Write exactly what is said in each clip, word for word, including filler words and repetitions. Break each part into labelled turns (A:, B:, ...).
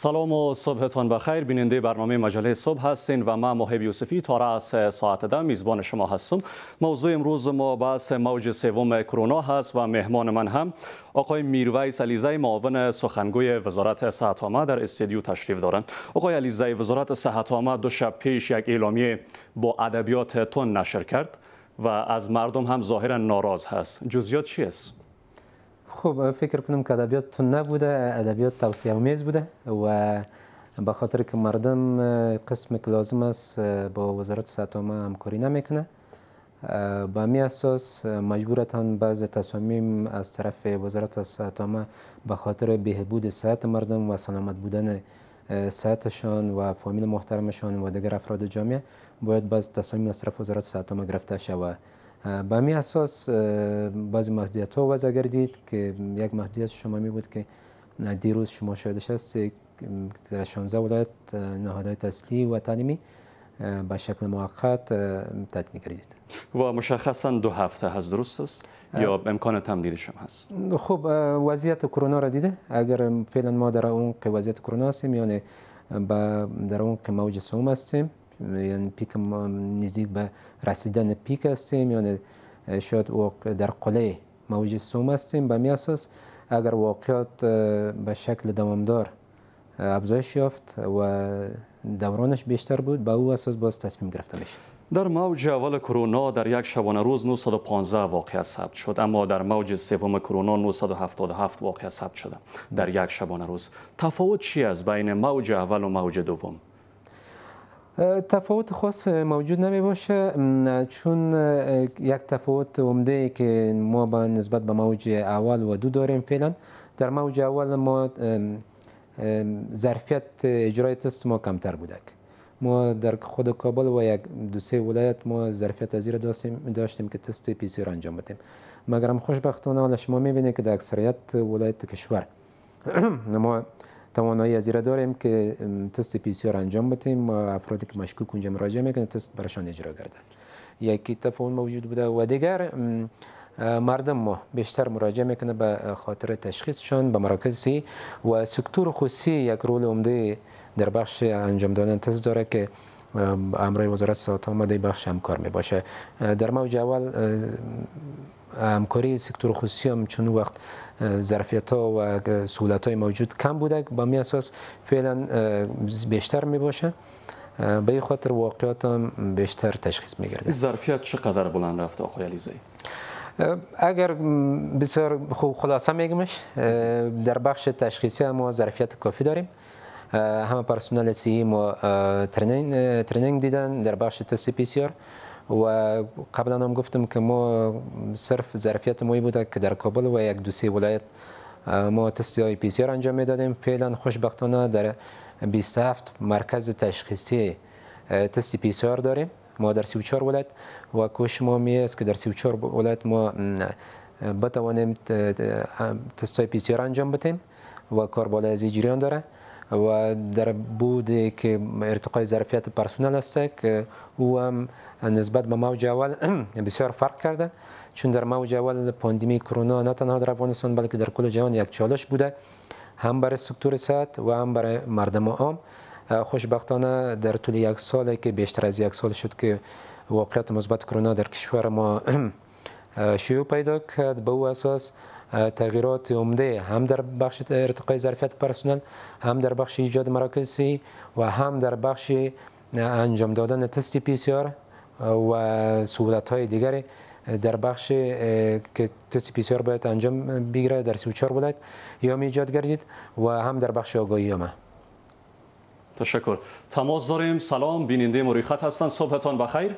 A: سلام و صبحتان بخیر. بیننده برنامه مجله صبح هستین و من محب یوسفی تا رأس ساعت ده میزبان شما هستم. موضوع امروز ما بحث موج سوم کرونا هست و مهمان من هم آقای میرویس علیزی، معاون سخنگوی وزارت صحت عامه در استودیو تشریف دارند. آقای علیزی، وزارت صحت عامه دو شب پیش یک اعلامیه با ادبیات تند نشر کرد و از مردم هم ظاهرا ناراض هست. جزئیات چی است؟
B: خب فکر کنم که ادبیات تند نبوده، ادبیات توصیه آمیز بوده و به خاطر که مردم قسم که لازم است با وزارت صحت عامه همکاری نمیکنه، به همین اساس مجبورتان بعض تصامیم از طرف وزارت صحت عامه به خاطر بهبود صحت مردم و سلامت بودن صحتشان و فامیل محترمشان و دیگر افراد جامعه باید بعض تصامیم از طرف وزارت صحت عامه گرفته شود. به همین اساس بعضی محدودیت ها وضع گردید که یک محدودیت شما می بود که دیروز شما شاهدش هست در شانزده ولایت نهادهای تحصیلی و تعلیمی به شکل موقت تعطیل گردید.
A: و مشخصا دو هفته هست، درست است یا امکان تمدیدش هم هست؟
B: خب وضعیت کرونا را دیده، اگر فعلا ما در اون که وضعیت کرونا هستیم، یعنی در اون که موج سوم هستیم، یعنی پیک نزدیک به رسیدن پیک هستیم، یعنی شاید در قله موج سوم هستیم. به همین اساس اگر واقعیت به شکل دوامدار افزایش یافت و دورانش بیشتر بود، به او اساس باز تصمیم گرفته میشه.
A: در موج اول کرونا در یک شبانه روز نهصد و پانزده واقعه ثبت شد، اما در موج سوم کرونا نهصد و هفتاد و هفت واقعه ثبت شده در یک شبانه روز. تفاوت چی است بین موج اول و موج دوم؟
B: تفاوت خاص موجود نمی باشه، چون یک تفاوت عمده که ما با نسبت به موج اول و دو داریم. فعلا در موج اول ما ظرفیت اجرای تست ما کمتر بودک. ما در خود کابل و یک دو سه ولایت ما ظرفیت از داشتیم داشتیم که تست پی سی آر انجام بدیم، مگر خوشبختانه حالا شما میبینید که در اکثریت ولایت کشور ما توانایی از داریم که تست پی سی آر انجام بدیم و افرادی که مشکوک اونجا مراجعه میکنن تست برشان اجرا گردد. یکی تفاوت موجود بوده و دیگر مردم ما بیشتر مراجعه میکنه به خاطر تشخیصشان به مراکز صحی و سکتور خصوصی یک رول عمده در بخش انجام دادن تست داره که امرای وزارت صحت عامه در بخش همکار می باشه. در موج اول همکاری سکتور خصوصی هم چون وقت ظرفیت ها و سهولت های موجود کم بوده، با می اساس فعلا بیشتر می باشه، به این خاطر واقعیات هم بیشتر تشخیص می گرده.
A: ظرفیت چقدر بلند رفته آقای علیزی؟
B: اگر بسیار خوب خلاصه میگمش، در بخش تشخیصی ما ظرفیت کافی داریم. همه پرسنل صحی ما ترنینگ ترنینگ دیدن در بخش تست پی سی آر و قبلا هم گفتم که ما صرف ظرفیت ما بوده که در کابل و یک دو سه ولایت ما تست های پی سی آر انجام میدادیم. فعلا خوشبختانه در بیست و هفت مرکز تشخیصی تست پی سی آر داریم ما در سی و چهار ولایت و کوشش ما می است که در سی و چهار ولایت ما بتوانیم تست های پی سی آر انجام بدیم و کار بالای از جریان داره. و در بود که ارتقای ظرفیت پرسنل است که او هم نسبت به موج اول بسیار فرق کرده، چون در موج اول پاندمی کرونا نه تنها در افغانستان بلکه در کل جهان یک چالش بوده، هم برای سکتور صحت و هم برای مردم عام. خوشبختانه در طول یک سال که بیشتر از یک سال شد که واقعیت مثبت کرونا در کشور ما شیوع پیدا کرد، به او اساس تغییرات عمده هم در بخش ارتقای ظرفیت پرسنل، هم در بخش ایجاد مراکز صحی و هم در بخش انجام دادن تست پی سی آر و سهولت های دیگری در بخش که تست پی سی آر باید انجام بگیره در سی و چهار ولایت یا ایجاد گردید و هم در بخش آگاهی ما.
A: تشکر. تماس داریم. سلام، بیننده مریخت هستند. صبحتان بخیر.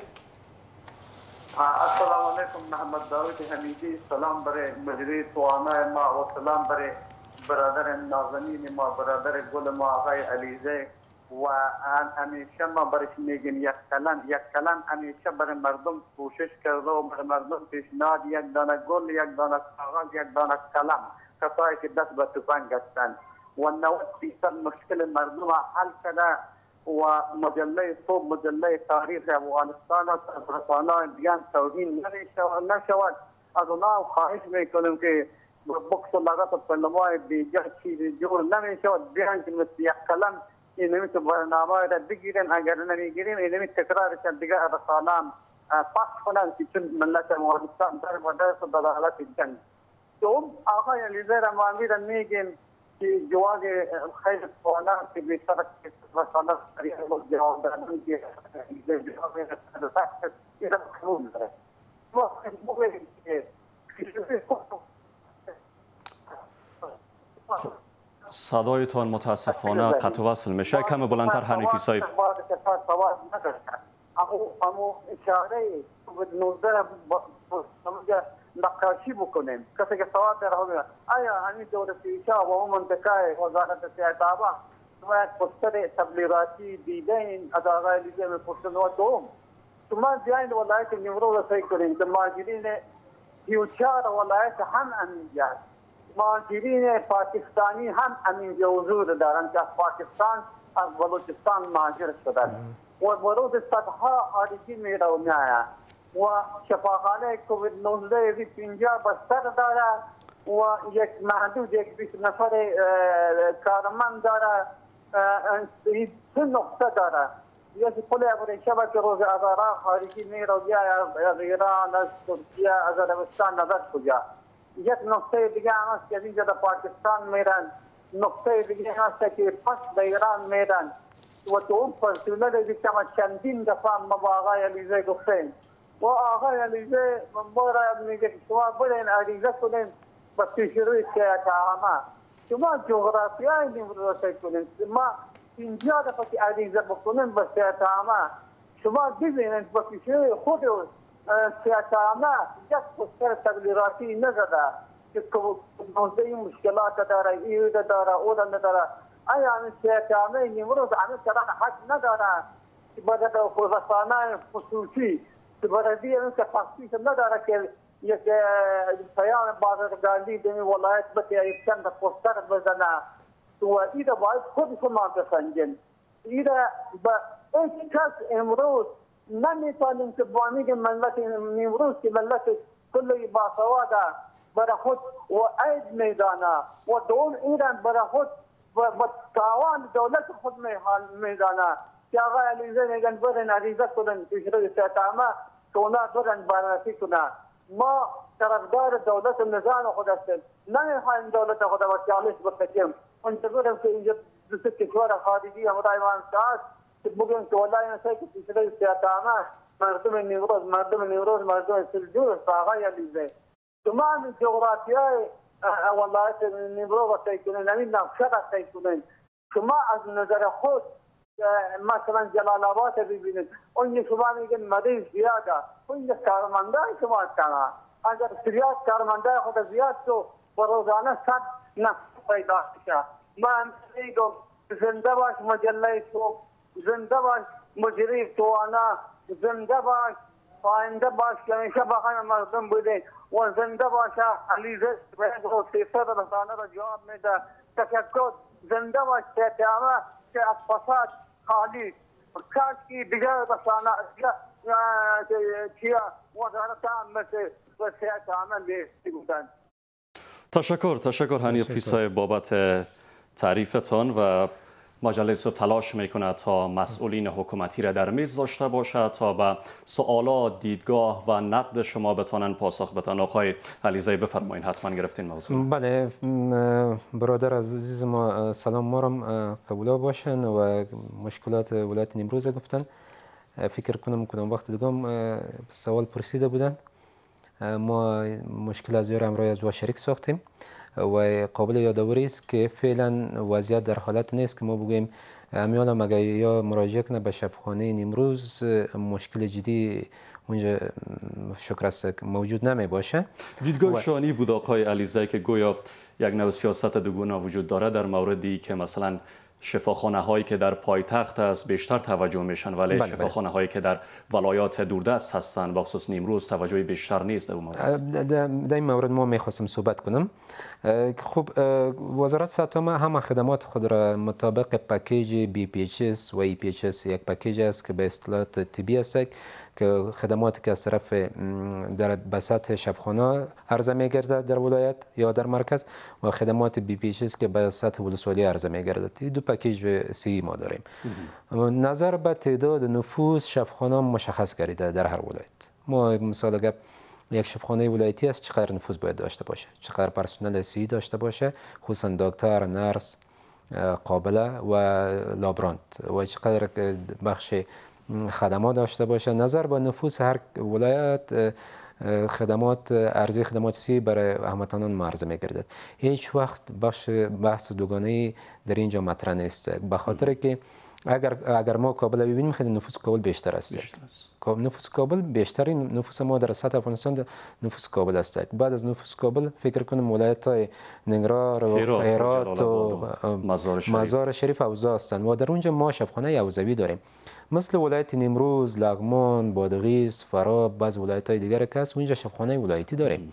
C: السلام علیکم. محمد داود حمیدی. سلام برای مجری توانای ما و سلام برای برادر نازنین ما، برادر گل ما آقای علیزی و همیشه ما برش میگیم یک کلن یک کلن همیشه برای مردم کوشش کرده و برای مردم پیشنهاد یک دانه گل، یک دانه کاغذ، یک دانه قلم، کسایی که دست به تفنگ هستند و نود درصد مشکل مردم حل کرده و مجله صبح مجله تاریخ افغانستان و رسانه‌های دیگر توهین نشود. از اونا خواهش میکنیم که بکس و لغت و پلمای دیگر چیزی جور نمیشود بیان که مثل یک قلم اینمی تو برنامه را بگیرن اگر نمیگیریم اینمی تکرارش دیگر رسالان پس کنن که چون ملت افغانستان در مدرس و دلالت جنگ دوم آقای علیزه رحمانی را میگیم که جواز خیلی سوالا که بیشتر رسالت جواب دادن که جواب این را قبول داره ما بگیم که
A: صدایتان متاسفانه قطع وصل میشه. کم بلندتر حنیفی صاحب.
C: اما اشاره کووید نوزده نقاشی بکنیم کسی که سوال در همه آیا همین دور پیشا و اون منطقه وزارت صحت آبا شما یک پوستر تبلیغاتی دیدین از آقای علیزه میپرسن و دوم شما بیاین ولایت نیمرو رسایی کنین که مهاجرین کیوچار ولایت هم همینجا مهاجرین پاکستانی هم همینجا حضور دارند که از پاکستان از بلوچستان مهاجر شدند و ورود صدها خارجی میره و میآید و شفاخانه کووید نوزده پنجاه بستر داره و یک محدود یک بیست نفر کارمند داره سه نقطه داره یکی پل ابریشم که روز ازارا خارجی میره و میآید از ایران از ترکیه از عربستان نظر کجا یک نقطه دیگه هم است که اینجا در پاکستان میرن نقطه دیگه هست که پس در ایران میرن و تو اون پرسونل دیگه ما چندین دفعه ما با آقای علیزه گفتیم و آقای علیزه ما را میگه که شما برین علیزه کنین با پیشروی سیاحت عامه شما جغرافیای نیمرو رسایی کنین ما اینجا دفعه که علیزه بکنین با سیاحت عامه شما ببینید با پیشروی خود سیاحت عامه یک پوستر تبلیغاتی نزده که این مشکلات داره ایوده داره او نداره آیا همین سیاحت عامه نیمروز همین طرح حق نداره که باید رسانه خصوصی که باید دیگه که تخصیص نداره که یک پیام بازرگانی دمی ولایت بده یک چند پوستر بزنه و ایده باید خود شما بسنجین ایده با هیچ کس امروز نمیتونیم که با میگه ملت نیمروز که ملت کلی باسواده برای خود و عید میدانه و دون ایران برای خود و تاوان دولت خود میدانه که آقای علیزه میگن برن عریضه کنن پیشروی سیاحت عامه که اونا برن بررسی کنه ما طرفدار دولت و نظام خود هستیم نمیخوایم دولت خود و چالش بکشیم منتظرم که اینجا دو سه کشور خارجی همراه ما هست که بگیم که والله این که پیشروی سیاحت عامه مردم نیمروز مردم نیمروز مردم سلجوق آقای علیزه شما همین جغرافیای ولایت نیمرو رسایی کنین همین نقشه رسایی کنین شما از نظر خود مثلا جلال آباد ببینید اون شما میگن مریض زیاده اون کارمنده شما کنا اگر زیاد کارمنده خود زیاد تو و روزانه صد نفس پیدا شه من میگم زنده باش مجله صبح زنده باش مجری توانا زنده باش پاینده باش که همیشه بخوایم مردم بودین و زنده باشه علیزه باید رو سیصد رسانه را جواب میده تشکر زنده باش سیاحت عامه که از فساد خالی کاش که دیگر رسانه چیا وزارت عامه و سیاحت عامه بیستی بودن.
A: تشکر تشکر حنیفی صاحب بابت تعریفتان و مجله صبح تلاش میکنه تا مسئولین حکومتی را در میز داشته باشد تا به سوالات دیدگاه و نقد شما بتانن پاسخ بدن. آقای علیزه بفرمایید حتما گرفتین موضوع.
B: بله برادر عزیز ما سلام مارم قبولا باشن و مشکلات ولایت نیمروز گفتن. فکر کنم کنم وقت دیگه سوال پرسیده بودن ما مشکل از یار امروز از و شریک ساختیم و قابل یادآوری است که فعلا وضعیت در حالت نیست که ما بگوییم امیال مگه یا مراجعه کنه به شفاخانه نیمروز مشکل جدی اونجا شکر است موجود نمی باشه.
A: دیدگاه شانی بود آقای علیزه که گویا یک نوع سیاست دوگانه وجود داره در موردی که مثلا شفاخانه هایی که در پایتخت است بیشتر توجه میشن ولی بله شفاخانه هایی که در ولایات دوردست هستند بخصوص نیمروز توجه بیشتر نیست. در
B: این مورد ما میخواستم صحبت کنم. خب وزارت صحت عامه هم خدمات خود را مطابق پکیج بی پی اچ اس و ای پی اچ اس یک پکیج است که به اصطلاحات طبی است که خدماتی که از طرف در بساط شفاخانه عرضه می گردد در ولایت یا در مرکز و خدمات بی پی اچ اس که به سطح ولسوالی عرضه می گردد. این دو پکیج سی ما داریم. نظر به تعداد نفوس شفاخانه مشخص گردیده در هر ولایت. ما مثال اگر یک شفاخانه ولایتی است چقدر نفوذ باید داشته باشه، چقدر پرسنل سی داشته باشه، خصوصا دکتر، نرس، قابله و لابرانت و چقدر بخش خدمات داشته باشه. نظر به نفوس هر ولایت خدمات ارزی خدمات سی برای هموطنان معرض می‌گردد. هیچ وقت بخش بحث دوگانه‌ای در اینجا مطرح نیست، به خاطر که اگر اگر ما کابل ببینیم خیلی نفوس کابل بیشتر است. نفوس کابل بیشترین نفوس ما در سطح افغانستان نفوس کابل است. بعد از نفوس کابل فکر کنم ولایت‌های ننگرهار و هرات و مزار شریف اوضاع هستند و در اونجا ما شفاخانه حوزوی داریم. مثل ولایت نیمروز، لغمان، بادغیس، فراب، بعض ولایت‌های دیگر که هست اونجا شفاخانه ولایتی داریم.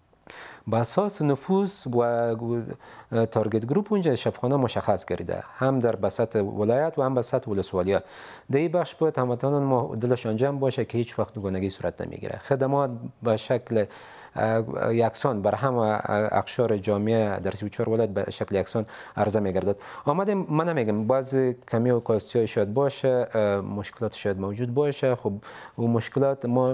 B: با اساس نفوس و تارگت گروپ اونجا شفاخانه مشخص گردیده، هم در بساط ولایت و هم بساط ولسوالی‌ها. در این بخش باید هموطنان ما دلشان جمع باشه که هیچ وقت دوگانگی صورت نمیگیره. خدمات به شکل یکسان بر همه اقشار جامعه در سی و چهار ولایت به شکل یکسان عرضه میگردد. آمده من نمیگم بعضی کمی و کاستی شاید باشه، مشکلات شاید موجود باشه، خب و مشکلات ما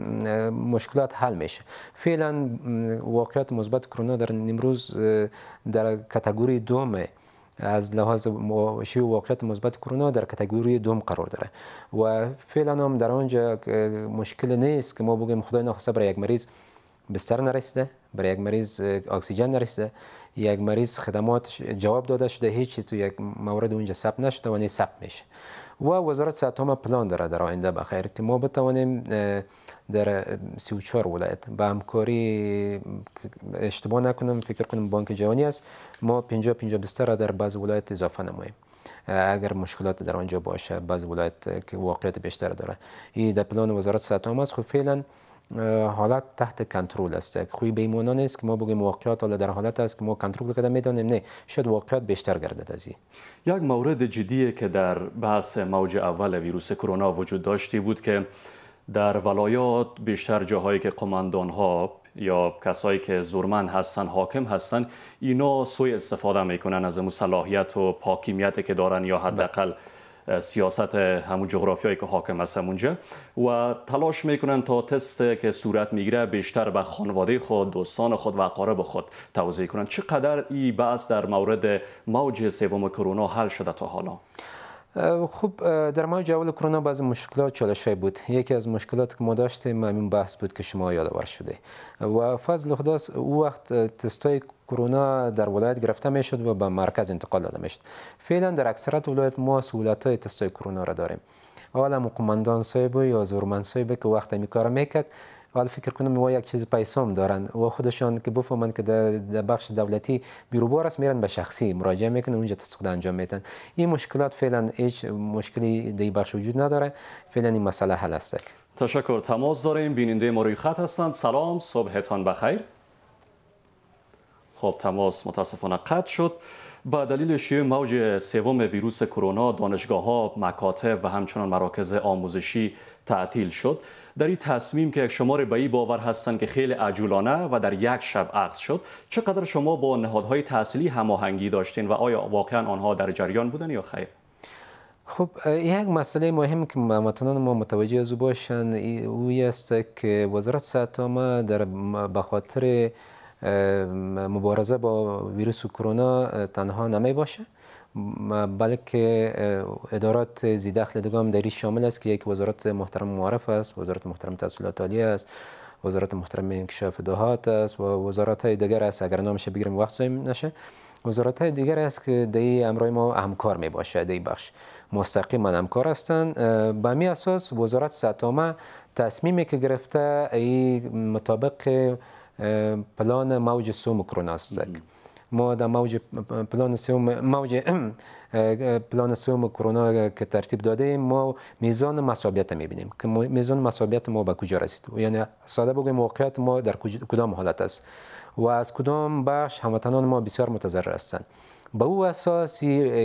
B: مشکلات حل میشه. فعلا واقعیت مثبت کرونا در نیمروز در کاتگوری دوم از لحاظ شیوع واقعیت مثبت کرونا در کاتگوری دوم قرار داره و فعلا هم در آنجا مشکل نیست که ما بگیم خدای نخواسته برای یک مریض بستر نرسیده، برای یک مریض اکسیژن نرسیده، یک مریض خدمات جواب داده شده، هیچی تو یک مورد اونجا ثبت نشده و نه ثبت میشه. و وزارت صحت عامه پلان داره در آینده بخیر که ما بتوانیم در سی و چهار ولایت با همکاری اشتباه نکنم فکر کنم بانک جهانی است ما پنجاه پنجاه بستر را در بعض ولایت اضافه نماییم اگر مشکلات در آنجا باشه. بعض ولایت که واقعیت بیشتر داره این در پلان وزارت صحت عامه است. خب فعلا حالت تحت کنترل است. خوی بیمانه نیست که ما بگیم واقعیت حالا در حالت است که ما کنترل کردن میدانیم، نه، شاید واقعیت بیشتر گردد از این.
A: یک مورد جدی که در بحث موج اول ویروس کرونا وجود داشتی بود که در ولایات بیشتر جاهایی که قماندان ها یا کسایی که زورمند هستن حاکم هستن اینا سوء استفاده میکنن از اون صلاحیت و حاکمیتی که دارن یا حداقل سیاست همون جغرافیایی که حاکم هست همونجا و تلاش میکنن تا تست که صورت میگیره بیشتر به خانواده خود، دوستان خود و اقارب خود توزیع کنن. چقدر این بحث در مورد موج سوم کرونا حل شده تا حالا؟
B: خب در موج اول کرونا بعضی مشکلات چالش‌های بود. یکی از مشکلات که ما داشتیم همین بحث بود که شما یادآور شده و فضل خدا او وقت تستای کرونا در ولایت گرفته میشد و به مرکز انتقال داده میشد. فعلا در اکثریت ولایت ما سهولت‌های تستای کرونا را داریم. حالا قماندان صاحب یا زورمند صاحب که وقت می کار میکرد حالا فکر کنم ما یک چیز پیسام دارن و خودشان که بفهمن که در بخش دولتی بیروبار است میرن به شخصی مراجعه میکنن اونجا تست خود انجام میدن. این مشکلات فعلا هیچ مشکلی در بخش وجود نداره. فعلا این مسئله حل است.
A: تشکر. تماس داریم. بیننده ما روی خط هستند. سلام، صبحتان بخیر. خب تماس متاسفانه قطع شد. با دلیل شیوع موج سوم ویروس کرونا دانشگاه‌ها، مکاتب و همچنان مراکز آموزشی تعطیل شد. در این تصمیم که یک شمار به این باور هستند که خیلی عجولانه و در یک شب اخذ شد، چقدر شما با نهادهای تحصیلی هماهنگی داشتین و آیا واقعا آنها در جریان بودن یا خیر؟
B: خب یک مسئله مهم که هموطنان ما متوجه از او باشند او است که وزارت صحت عامه در به خاطر مبارزه با ویروس کرونا تنها نمی باشه، بلکه ادارات ذی دخل دیگه هم در این شامل است که یک وزارت محترم معرف است، وزارت محترم تحصیلات عالیه است، وزارت محترم انکشاف دهات است و وزارت های دیگر است. اگر نامش بگیریم وقت ضایع نشه، وزارت های دیگر است که در این امرای ما همکار می باشه. در این بخش مستقیما همکار هستند. به همین اساس وزارت صحت عامه تصمیمی که گرفته ای مطابق پلان موج سوم کرونا است. ما در موج پلان سوم موج پلان سوم کرونا که ترتیب داده ایم ما میزان مسابقت میبینیم که میزان مسابقت ما به کجا رسید، یعنی ساده بگویم موقعیت ما در کدام حالت است و از کدام بخش هموطنان ما بسیار متضرر هستند. به او اساس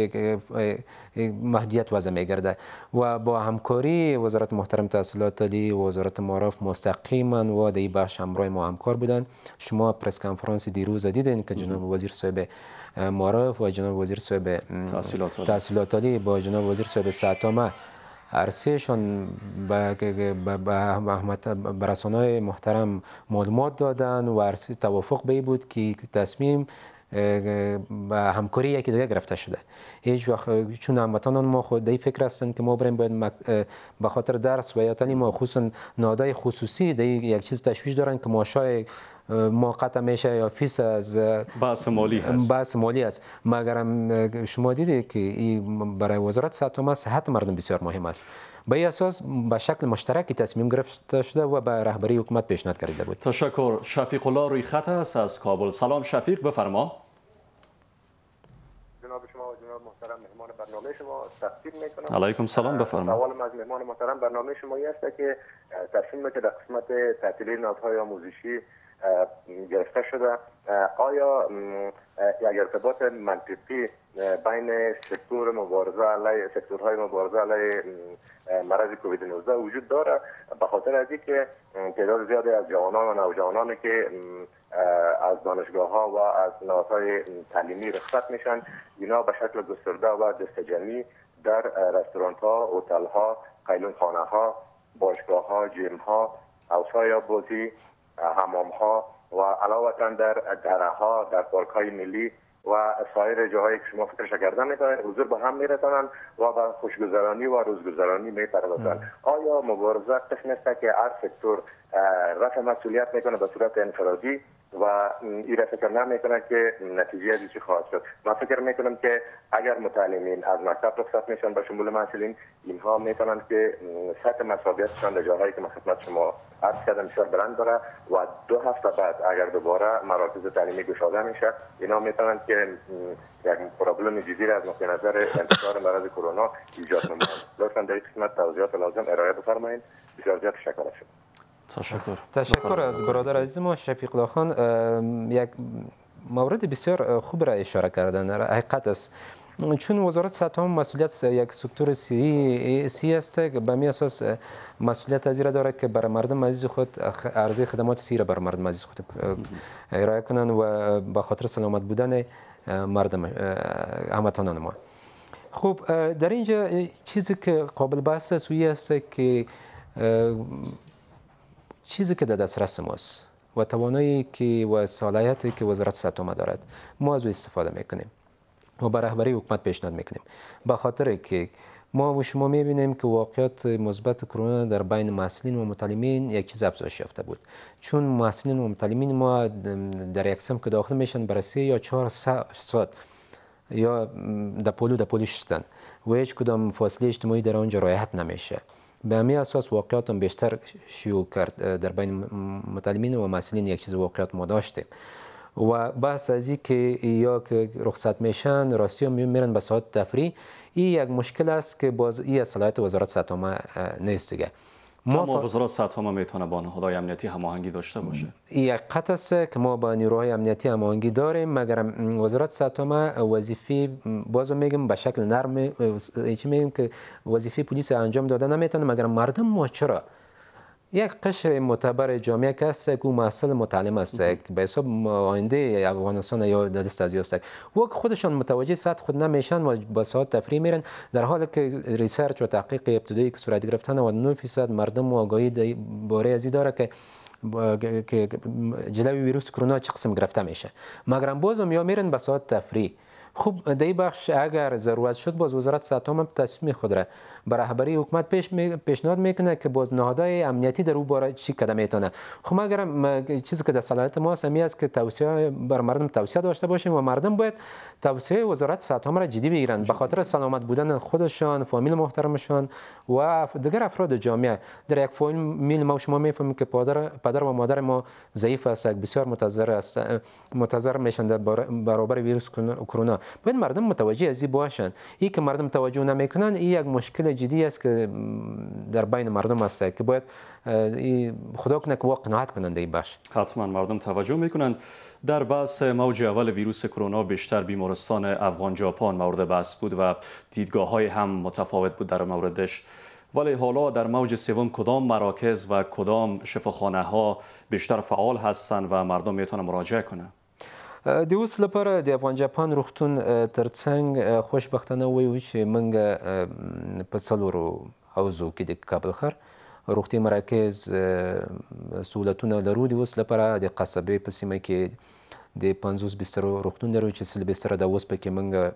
B: محدودیت وضع میگرده و با همکاری وزارت محترم تحصیلات عالی و وزارت معارف مستقیما و در بخش همراه ما همکار بودند. شما پرس کنفرانس دیروز دیدین که جناب وزیر صاحب معارف و جناب وزیر صاحب تحصیلات عالی با جناب وزیر صاحب صحت عرصهشان به رسانه‌های محترم معلومات دادن و عرصه توافق به بود که تصمیم به همکاری یکی دیگه گرفته شده. هیچ وقت چون هموطنان ما خود دی فکر هستند که ما بریم باید به خاطر درس و یا تعلیم ما خصوصا نهادهای خصوصی دی یک چیز تشویش دارن که معاشای موقت میشه یا فیس از
A: بحث مالی هست
B: بحث مالی است. مگر شما دیدید که این برای وزارت صحت عامه صحت مردم بسیار مهم است. به این اساس به شکل مشترکی تصمیم گرفته شده و به رهبری حکومت پیشنهاد کرده بود.
A: تشکر. شفیق الله روی خط است از کابل. سلام شفیق، بفرما.
D: جناب شما و جناب محترم مهمان برنامه شما تقدیم میکنم.
A: علیکم سلام، بفرما.
D: سوالم از مهمان محترم برنامه شما است که تصمیمی که در قسمت تعطیلی نهادهای آموزشی گرفته شده آیا یک ارتباط منطقی بین سکتور مبارزه علیه سکتورهای مبارزه علیه مرض کووید نوزده وجود داره؟ به خاطر از اینکه تعداد زیادی از جوانان و نوجوانانی که از دانشگاه ها و از نهادهای تعلیمی رخصت میشن اینا به شکل گسترده و دستجمعی در رستوران ها، هتل ها، قیلون خانه ها، باشگاه ها، جیم ها، اوسای بازی، حمام ها و علاوه در دره ها، در پارک های ملی و سایر جاهایی که شما فکرش کردن میتونن حضور به هم میرسانند و به خوشگذرانی و روزگذرانی میپردازند. آیا مبارزه قسم است که هر سکتور رفع مسئولیت میکنه به صورت انفرادی و این را فکر نمیکنه که نتیجه از چی خواهد شد؟ من فکر میکنم که اگر متعلمین از مکتب رخصت میشن به شمول محصلین، اینها میتونن که سطح مسئولیتشان در جاهایی که من خدمت شما عرض کردم بسیار بلند داره و دو هفته بعد اگر دوباره مراکز تعلیمی گشاده میشه اینا میتونن که یک پروبلم جدی از نقطه نظر انتشار مرض کرونا ایجاد نمایند. لطفا در این قسمت توضیحات لازم ارائه بفرمایید. بسیار زیاد تشکر شما.
A: تشکر.
B: تشکر از برادر عزیز ما شفیق الله خان. یک مورد بسیار خوب را اشاره کردن. حقیقت است چون وزارت صحت عامه مسئولیت یک سکتور سی سی است که به می اساس مسئولیت از را داره که برای مردم عزیز خود عرضه خدمات سی را برای مردم عزیز خود ارائه کنن و به خاطر سلامت بودن مردم هموطنان ما. خب در اینجا چیزی که قابل بحث است است که چیزی که در دسترس ماست و توانایی که و صلاحیتی که وزارت صحت عامه دارد ما از او استفاده میکنیم و به رهبری حکومت پیشنهاد میکنیم. به خاطر که ما و شما میبینیم که واقعیت مثبت کرونا در بین محصلین و متعلمین یک چیز افزایش یافته بود، چون محصلین و متعلمین ما در یک سم که داخل میشن برای سه یا چهار ساعت یا در پولو در پولی شدن و هیچ کدام فاصله اجتماعی در آنجا رعایت نمیشه. به همین اساس واقعیت هم بیشتر شیوع کرد در بین متعلمین و محصلین. یک چیز واقعیت ما داشتیم و بحث از این که یا که رخصت میشن راستی هم میرن به ساعت تفریح، این یک مشکل است که باز این صلاحیت وزارت صحت عامه نیست دیگه.
A: ما وزارت صحت عامه میتونه با نهادهای امنیتی هماهنگی داشته باشه.
B: این حقیقت است که ما با نیروهای امنیتی هماهنگی داریم، مگر وزارت صحت عامه وظیفه باز میگم به شکل نرم چی میگم که وظیفه پلیس انجام داده نمیتونه، مگر مردم ما چرا یک قشر معتبر جامعه که است که محصل متعلم است که به حساب آینده افغانستان یا دست از است و خودشان متوجه سطح خود نمیشن و با ساعت تفریح میرن، در حالی که ریسرچ و تحقیق ابتدایی که صورت گرفتن و نه درصد مردم آگاهی باره ازی داره که که جلوی ویروس کرونا چه قسم گرفته میشه، مگر بازم یا میرن به ساعت تفریح خوب در این بخش اگر ضرورت شد باز وزارت صحت هم تصمیم خود را به رهبری حکومت پیش می... پیشنهاد میکنه که باز نهادهای امنیتی در او باره چی قدم میتونه. خب اگر چیزی که در صلاحیت ما است است که توصیه بر مردم توصیه داشته باشیم و مردم باید توصیه وزارت صحت هم را جدی بگیرند به خاطر سلامت بودن خودشان، فامیل محترمشان و دیگر افراد جامعه. در یک فامیل ما شما میفهمیم که پدر پدر و مادر ما ضعیف است، بسیار متضرر است، متضرر میشن در برابر ویروس کرونا. باید مردم متوجه از این باشند. این که مردم توجه نمیکنن این یک مشکل جدی است که در بین مردم است که باید خدا کنه که واقع قناعت کنند این باش.
A: حتما مردم توجه میکنند. در بحث موج اول ویروس کرونا بیشتر بیمارستان افغان ژاپن مورد بحث بود و دیدگاه های هم متفاوت بود در موردش. ولی حالا در موج سوم کدام مراکز و کدام شفاخانه ها بیشتر فعال هستند و مردم میتونن مراجعه کنند؟
B: د اوس لپاره د افغان ژاپن روغتون ترڅنګ خوشبختانه وایو چې موږ په څلورو حوزو کې د کابل ښار روغتي مراکز سهولتونه لرو. د اوس لپاره د قصبې په سیمه کې د پنځوس بسترو روغتون لرو چې سل بستره د اوس پکې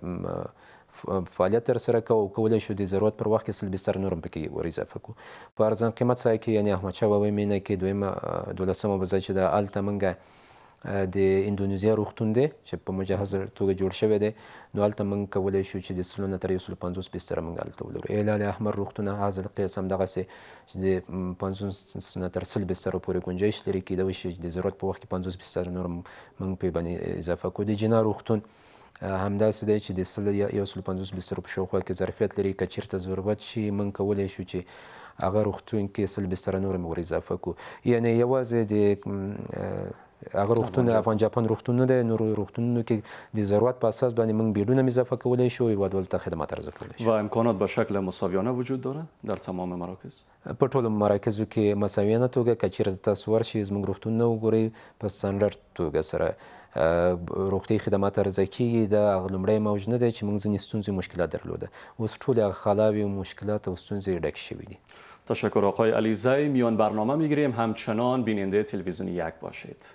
B: موږ فعالیت ترسره کوو او کولی شو د ضرورت پر وخت کې سل بستر نور هم پکې ور اضافه کړو. په ارزان قیمت ځای کې یعنې احمدشاه بابا مینه کې دویمه دولسمه به ځای چې ده هلته موږ د اندونیزیا روغتون دی چې په مجهز توګه جوړ شوی دی، نو هلته موږ کولی شو چې د سلو نه تر یو سلو پنځوس بستره موږ هلته ولرو. هلال احمر روغتون هذا القیاس همدغسې چې د پنځوس نه تر سل بسترو پورې ګنجایش لري، کیدای شي د ضرورت په وخت کې پنځوس بستره نور موږ پرې باندې اضافه کړو. د جنا روغتون همداسې دی چې د سلو یو سلو پنځوس بسترو په شاوخوا کې ظرفیت لري، که چېرته ضرورت شي موږ کولی شو چې هغه روغتون کې سل بستره نور هم ور اضافه کړو. یعنې یوازې د هغه روغتون افغان ژاپن روغتون نه دی، نورو روغتونونو کې د ضرورت په اساس باندې موږ بیډونه هم اضافه کولی شو، هیوادوالو ته خدمات عرضه کولی شو.
A: و امکانات به شکل مساویانه وجود داره در تمام مراکز؟
B: په ټولو مراکزو کې مساویانه توګه که چېرته تاسو ورشئ زموږ روغتونونه وګورئ په سټنډرډ توګه سره روغتي خدمات عرضه کېږي. دا هغه لومړی موج نه دی چې موږ ځینې ستونزې مشکلات درلوده، اوس ټولې هغه خلاوې و مشکلات او ستونزې ډک شوي دي.
A: تشکر آقای علیزی. میان برنامه میگیریم، همچنان بیننده تلویزیون یک باشید.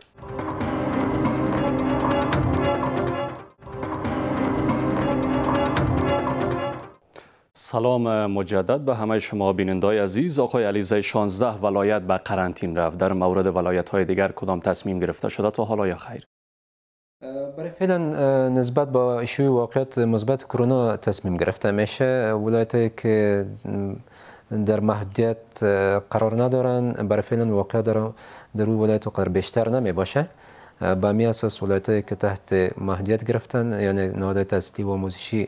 A: سلام مجدد به همه شما بینندای عزیز. آقای علیزی شانزده ولایت به قرنطین رفت. در مورد ولایت های دیگر کدام تصمیم گرفته شده تا حالا یا خیر؟
B: برای فعلا نسبت با شیوع واقعیت مثبت کرونا تصمیم گرفته میشه. ولایتی که در محدودیت قرار ندارن برای فعلا واقع در در اون ولایت قرار بیشتر نمی باشه. به می اساس ولایتی که تحت محدودیت گرفتن یعنی نهادهای تحصیلی و آموزشی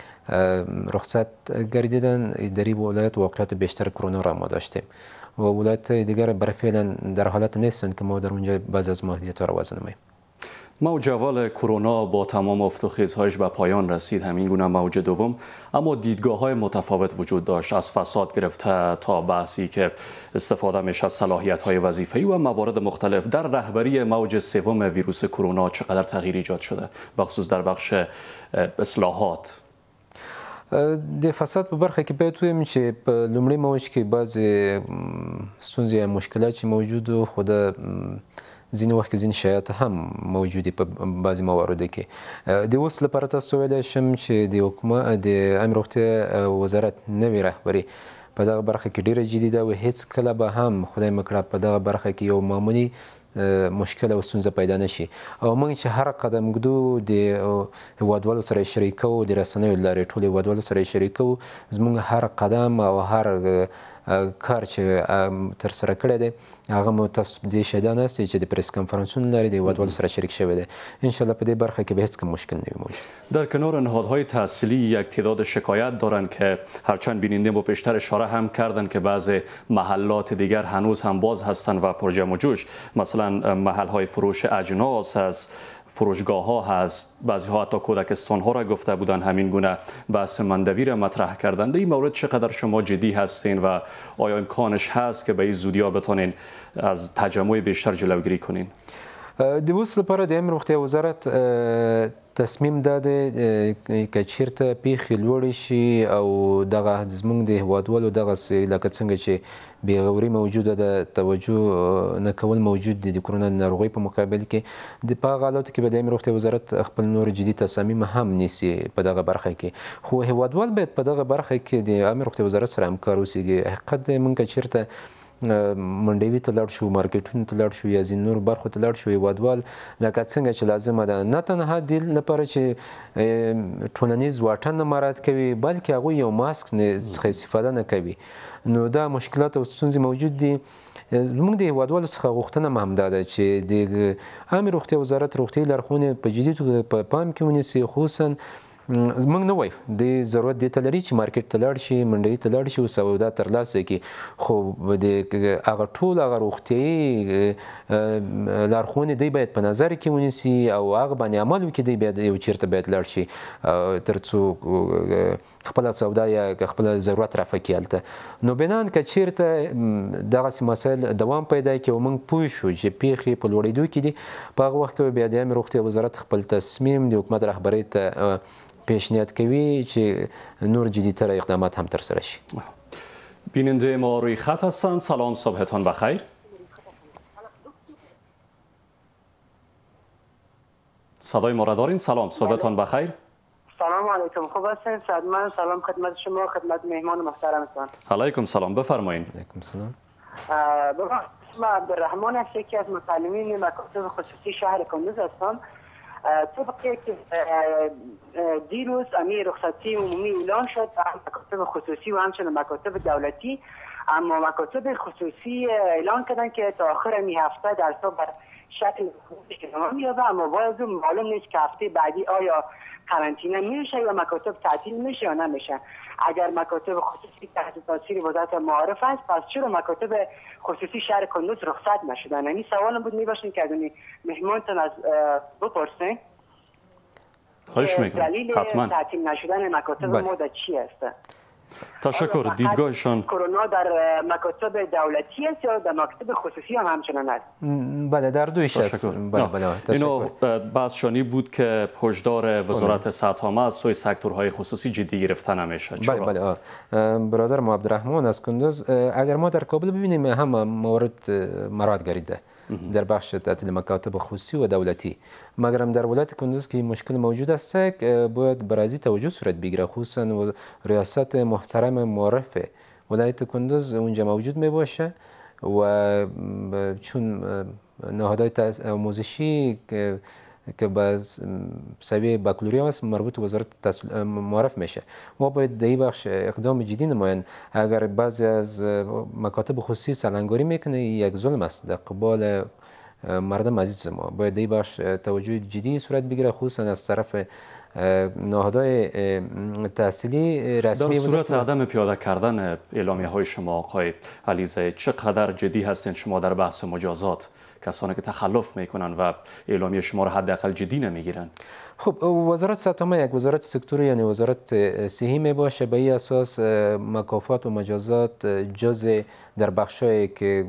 B: رخصت گردیدن، در این ولایت واقعیت بیشتر کرونا را ما داشتیم و ولایت دیگر برای فعلا در حالت نیستن که ما در اونجا بعض از محدودیت را وضع نماییم.
A: موج اول کرونا با تمام افت و خیزهایش به پایان رسید، همین گونه موج دوم اما دیدگاه های متفاوت وجود داشت، از فساد گرفته تا بحثی که استفاده میشه از صلاحیت های وظیفه‌ای و موارد مختلف. در رهبری موج سوم ویروس کرونا چقدر تغییر ایجاد شده بخصوص در بخش اصلاحات؟
B: د فساد په برخه کې باید ووایم چې په لومړي موج کې بعضې ستونزې یا مشکلات چې موجود و خو د ځینې وخت کې ځینې شایعات هم موجودې په بعضې مواردو کې. د اوس لپاره تاسو ویلی شم چې د حکومت د عامې روغتیا وزارت نوې رهبري په دغه برخه کې ډېره جدي ده او هېڅ کله به هم خدای مه کړه په دغه برخه کې یو معمولي مشکل او ستونزه پیدا نشي. او موږ چې هر قدم ږدو د هیوادوالو سره یې شریکوو، د رسنیو له لارې ټولو هیوادوالو سره یې شریکوو. زموږ هر قدم او هر کار چې ترسره کړی دی هغه مو تاسو دې شایده ناست چې د پریس کنفرانسونو لارې د هیوادوالو سره شریک شوی دی. انشاءالله په دې برخه کې به هیڅ کوم مشکل نه وي موجود.
A: در کنار نهادهای تحصیلی یک تعداد شکایت دارند که هرچند بیننده با پیشتر اشاره هم کردند که بعض محلات دیگر هنوز هم باز هستند و پر جمع و جوش، مثلا محلهای فروش اجناس هست، فروشگاه ها هست، بعضی ها حتی کودکستان ها را گفته بودن همین گونه بحث مندوی را مطرح کردند. این مورد چقدر شما جدی هستین و آیا امکانش هست که به این زودی ها بتونین از تجمع بیشتر جلوگیری کنین؟
B: د اوس لپاره د امن روغتیا وزارت تصمیم داده که چیرته پیښې لوړې شي او دغه زموږ د هیوادوالو دغسې لکه څنګه چې بېغوري موجوده ده، توجه نه کول موجود دي د کرونا ناروغۍ په مقابل کې، د په هغه حالاتو کې به د امن روغتیا وزارت خپل نور جدي تصامیم هم نیسي په دغه برخه کې. خو هیوادوال باید په دغه برخه کې د امن روغتیا وزارت سره همکار اوسېږي. حقیقت دی موږ که چیرته منډوي ته لاړ شو، مارکیټونو ته لاړ شو یا ځینو نورو برخو ته لاړ شو، هیوادوال لکه څنګه چې لازمه ده نه تنها دې لپاره چې ټولنیز واټن نه مراعات کوي بلکې هغوی یو ماسک څخه استفاده نه کوي، نو دا مشکلات او ستونزې موجود دي. زموږ د هیوادوالو څخه غوښتنه هم همدا ده چې د عامې روغتیا وزارت روغتیایي لارښوونې په جدي توګه په پام کې ونیسي. خصوصا موږ نه وایو د ضرورت دې ته لري چې مارکیټ ته لاړ شي، منډوي ته لاړ شي او سودا ترلاسه کړي، خو د هغه ټول هغه روغتیایي لارښوونې دی باید په نظر کې ونیسي او هغه باندې عمل وکړي. دی باید یو چیرته باید لاړ شي تر څو خپله سودا یا خپله ضرورت رفع کړي هلته. نو بنان که چیرته دغسې مسایل دوام پیدا کړي او موږ پوه شو چې پیښې په لوړېدو کې دي، په هغه وخت کې بیا د عامې روغتیا وزارت خپل تصمیم د حکومت رهبرۍ ته پیشنهاد کوي چې نور جدی‌تر اقدامات هم ترسره شي.
A: بیننده ما روی خط هستند. سلام، صبحتان بخیر. صدای ما را دارین؟ سلام، صبحتان بخیر.
E: سلام علیکم، خوب هستین؟ سلام سلام خدمت شما، خدمت مهمان محترمتان.
A: علیکم سلام، بفرمایید.
B: علیکم سلام.
E: اسم عبدالرحمن است، یکی از متعلمین مکاتب خصوصی شهر کندوز هستم. طبقی که دیروز امی رخصتی عمومی اعلان شد هم مکاتب خصوصی و همچنین مکاتب دولتی، اما مکاتب خصوصی اعلان کردن که تا آخر امی هفته در بر شکل ادامه می‌یابه، اما باز معلوم نیست که هفته بعدی آیا قرنطینه میشه یا مکاتب تعطیل میشه یا نمیشه. اگر مکاتب خصوصی تحت تاثیر وزارت معارف است، پس چرا مکاتب خصوصی شهر کندوز رخصت نشدن؟ یعنی سوالم بود میباشین که ادونی مهمانتون از بپرسین
A: خواهش میکنم.
E: دلیل تعطیل نشدن مکاتب ما چی است؟
A: تشکر. دیدگاهشان
E: کرونا در مکاتب دولتی است یا در مکاتب خصوصی هم همچنان است؟
B: بله در دویش است.
A: بله بله. اینو بحثشانی بود که هشدار وزارت صحت عامه از سوی سکتورهای خصوصی جدی گرفته نمیشه.
B: بله بله. برادر ما عبدالرحمن از کندوز، اگر ما در کابل ببینیم هم موارد مراعات گردیده در بخش تعطیل مکاتب خصوصی و دولتی، مگر هم در ولایت کندوز که مشکل موجود است باید برازی توجه صورت بگیره. خصوصا و ریاست محترم معرف ولایت کندوز اونجا موجود می باشه و چون نهادهای آموزشی که باز سویه بکالوریاس مربوط وزارت معرف میشه و باید در این بخش اقدام جدی نمایند. اگر بعضی از مکاتب خصوصی سلنگاری میکنه یک ظلم است در قبال مردم عزیز ما، باید در این بخش توجه جدی صورت بگیره، خصوصا از طرف نهادهای تحصیلی رسمی.
A: در صورت عدم پیاده کردن اعلامیه های شما آقای علیزه، چقدر جدی هستین شما در بحث مجازات کسانی که تخلف میکنن و اعلامیه شما را حداقل جدی نمیگیرن؟
B: خب وزارت صحت عامه یک وزارت سکتوری یعنی وزارت صحی می باشه، به این اساس مکافات و مجازات جز در بخشایی که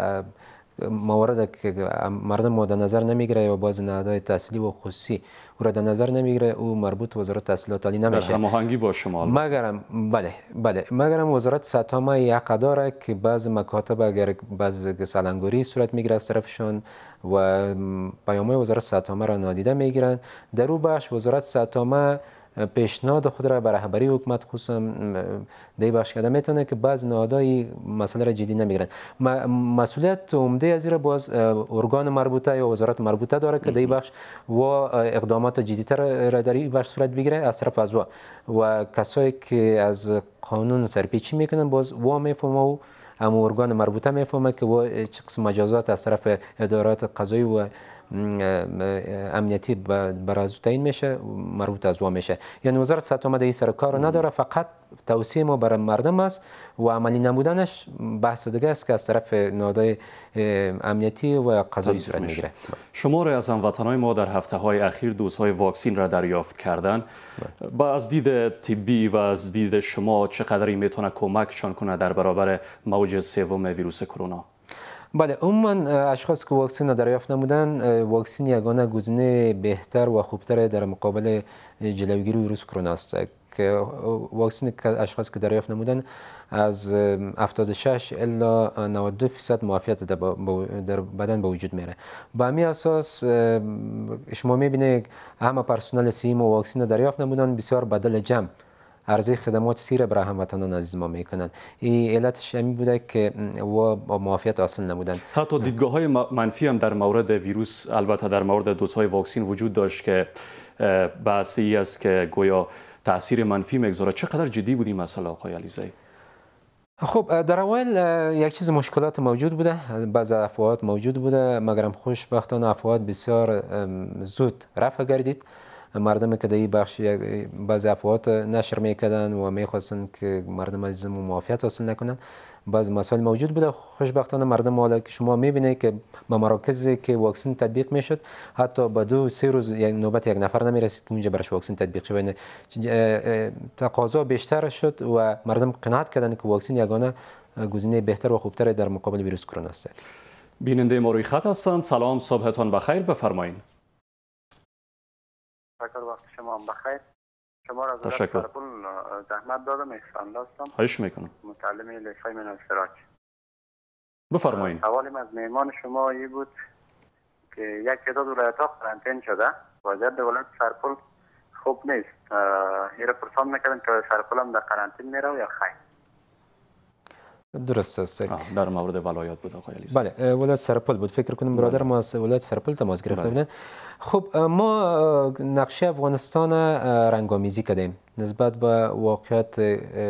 B: موارد که مردم ما در نظر نمیگیره یا باز نهادهای تحصیلی و خصوصی او را در نظر نمیگیره، او مربوط وزارت تحصیلات عالی نمیشه.
A: در هماهنگی با شما
B: مگرم بله بله مگرم وزارت صحت عامه حق داره که بعض مکاتب اگر بعض سلنگاری صورت میگیره از طرفشان و پیام‌های وزارت صحت عامه را نادیده میگیرن، در او بخش وزارت صحت عامه پیشنهاد خود را به رهبری حکومت خصوصا دی بخش کرده میتونه که بعض نهادهای مسئله را جدی نمیگیرن. مسئولیت عمده از این باز ارگان مربوطه یا وزارت مربوطه داره که دی بخش و اقدامات جدی‌تر را در این بخش صورت بگیره از طرف از و و کسایی که از قانون سرپیچی میکنن باز و میفهمه و اما ارگان مربوطه میفهمه که و چه قسم مجازات از طرف ادارات قضایی و امنیتی بر از تعیین میشه مربوط از وا میشه. یعنی وزارت صحت عامه این سر کار نداره، فقط توصیه ما برای مردم است و عملی نبودنش بحث دیگه است که از طرف نهادهای امنیتی و قضایی صورت میگیره.
A: شماری از هموطنان ما در هفته های اخیر دوزهای واکسین را دریافت کردن. با از دید طبی و از دید شما چقدر این میتونه کمکشان کنه در برابر موج سوم ویروس کرونا؟
B: بله، عموما اشخاص که واکسن دریافت نمودن، واکسن یگانه گزینه بهتر و خوبتر در مقابل جلوگیری ویروس کرونا است که واکسن اشخاص که دریافت نمودن از هفتاد و شش الی نود و دو فیصد معافیت در بدن به وجود میاره. با همین اساس شما میبینید همه پرسنل صحی ما واکسن دریافت نمودن بسیار بدل جمع عرضه خدمات سیر برای هموطنان عزیز ما میکنن. این علتش همین بوده که و با معافیت حاصل نمودن.
A: حتی دیدگاه های منفی هم در مورد ویروس، البته در مورد دوز های واکسن وجود داشت که بحثی است که گویا تاثیر منفی میگذاره. چقدر جدی بود این مسئله آقای علیزی؟
B: خب در اول یک چیز مشکلات موجود بوده، بعض افواهات موجود بوده، مگرم خوشبختانه افواهات بسیار زود رفع گردید. مردم که در این بخش بعض افواهات نشر میکردن و میخواستن که مردم عزیزم معافیت حاصل نکنن. بعض مسائل موجود بوده. خوشبختانه مردم حالا که شما میبینید که به مراکزی که واکسن تطبیق میشد حتی با دو سه روز یک نوبت یک نفر نمیرسید که اونجا برش واکسن تطبیق شد. تقاضا بیشتر شد و مردم قناعت کردن که واکسن یگانه گزینه بهتر و خوبتر در مقابل ویروس کرونا است.
A: بیننده ما روی خط هستند. سلام، صبحتان بخیر، بفرمایید.
C: تشکر، وقت شما هم بخیر. شما را
A: تشکر.
C: سرپل زحمت دادم، احسان داشتم.
A: خواهش میکنم.
C: متعلم لیسای من اشتراک.
A: بفرمایید.
C: سوالم از مهمان شما این بود که یک تعداد ولایت‌ها قرنطین شده. وضعیت ولایت سرپل خوب نیست. این را پرسان میکردن که سرپل هم در قرنطین میره یا خیر؟
B: درست است.
A: در مورد ولایت بود آقای علیزی.
B: بله، ولایت سرپل بود. فکر کنم برادر ما از ولایت سرپل تماس گرفته بودن. خب ما نقشه افغانستان رنگامیزی کردیم نسبت به واقعیت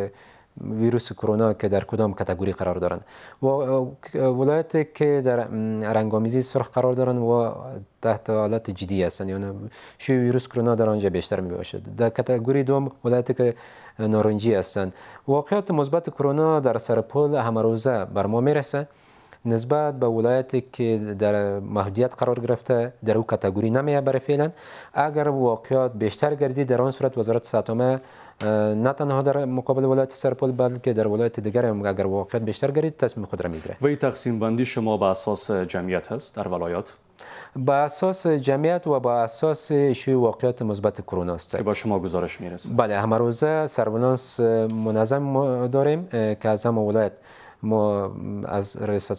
B: ویروس کرونا که در کدام کاتگوری قرار دارند. و ولایتی که در رنگامیزی سرخ قرار دارند و تحت حالت جدی هستند، یعنی شیوع ویروس کرونا در آنجا بیشتر می باشد. در کاتگوری دوم ولایتی که نارنجی هستند. واقعیت مثبت کرونا در سرپل همه روزه بر ما میرسه. نسبت به ولایتی که در محدودیت قرار گرفته در او کاتگوری نمیه برای فعلا. اگر واقعیت بیشتر گردید در آن صورت وزارت صحت عامه نه تنها در مقابل ولایت سرپل بلکه در ولایت دیگر هم اگر واقعیت بیشتر گردید تصمیم خود را میگیره.
A: و این تقسیم بندی شما به اساس جمعیت هست در ولایات؟
B: با اساس جمعیت و با اساس شیوع واقعیت مثبت کرونا است
A: که با شما گزارش میرسه.
B: بله، همه روزه سرولانس منظم داریم که از همه ولایت ما از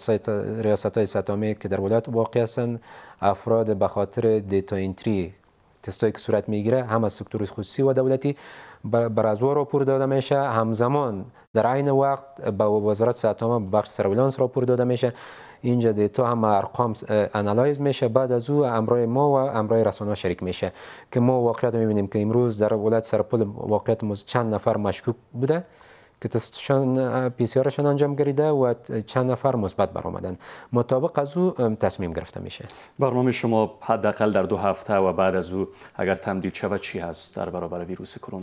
B: ریاست های صحت عامه که در ولایت واقع هستند افراد به خاطر دیتا انتری تستایی که صورت میگیره هم از سکتور خصوصی و دولتی بر از راپور داده میشه، همزمان در عین وقت به وزارت صحت عامه بخش سرولانس راپور داده میشه. اینجا دیتا هم ارقام انالایز میشه، بعد از او امرای ما و امرای رسانه شریک میشه که ما واقعیت میبینیم که امروز در ولایت سرپل واقعیت چند نفر مشکوک بوده که تستشان پی سی آرشان انجام گردیده و چند نفر مثبت برآمدن. مطابق از او تصمیم گرفته میشه.
A: برنامه شما حداقل در دو هفته و بعد از او اگر تمدید شود چی هست در برابر ویروس کرونا؟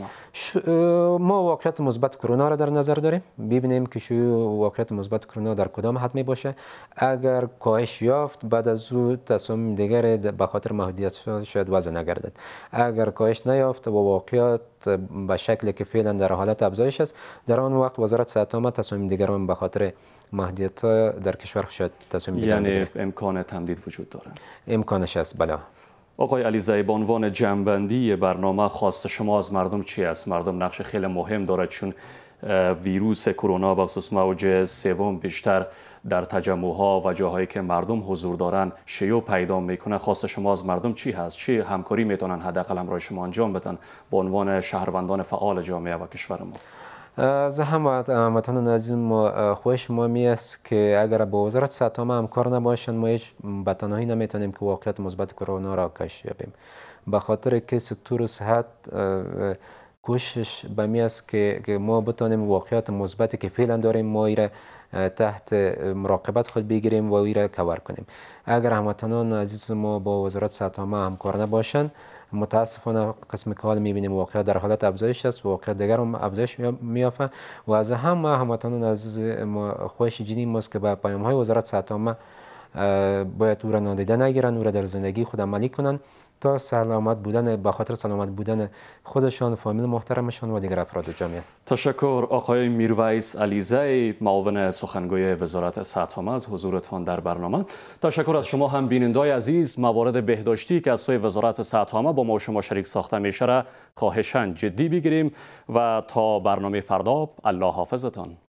B: ما واقعیت مثبت کرونا را در نظر داریم. ببینیم که شیوع واقعیت مثبت کرونا در کدام حد می باشه. اگر کاهش یافت بعد از او تصمیم دیگر به خاطر محدودیت شاید وضع نگردد. اگر کاهش نیافت و واقعیت به شکلی که فعلا در حالت افزایش است، در آن وقت وزارت صحت عامه تصمیم دیگران به خاطر محدودیت در کشور شاید تصمیم دیگر
A: یعنی
B: بگیره.
A: امکان تمدید وجود داره؟
B: امکانش است، بله.
A: آقای علیزی، به عنوان جمع‌بندی برنامه خواست شما از مردم چی است؟ مردم نقش خیلی مهم دارد چون ویروس کرونا بخصوص موج سوم بیشتر در تجمع‌ها و جاهایی که مردم حضور دارند شیوع پیدا میکنه. خواست شما از مردم چی هست؟ چی همکاری میتونن حداقل همراه شما انجام بدن به عنوان شهروندان فعال جامعه و کشور ما؟
B: از هموطنان عزیز ما خواهش ما می است که اگر با وزارت صحت عامه همکار نباشند ما هیچ به تنهایی نمیتونیم که واقعیت مثبت کرونا را کاهش یابیم. به خاطر که سکتور صحت کوشش به می است که ما بتانیم واقعیت مثبتی که فعلا داریم ما ایره تحت مراقبت خود بگیریم و ایره کور کنیم. اگر هموطنان عزیز ما با وزارت صحت عامه همکار نباشند متاسفانه قسم که حال میبینیم واقعا در حالت افزایش است، واقعا دیگر هم افزایش میافه و از هم هموطنان عزیز ما خواهش جدی ماست که با پیام های وزارت صحت عامه باید او را نادیده نگیرن، او را در زندگی خود عملی کنن تا سلامت بودن، به خاطر سلامت بودن خودشان، فامیل محترمشان و دیگر افراد جامعه.
A: تشکر آقای میرویس علیزی، معاون سخنگوی وزارت صحت عامه از حضورتان در برنامه. تشکر از شما هم بینندای عزیز. موارد بهداشتی که از سوی وزارت صحت عامه با ما و شما شریک ساخته میشه را خواهشاً جدی بگیریم و تا برنامه فردا الله حافظتان.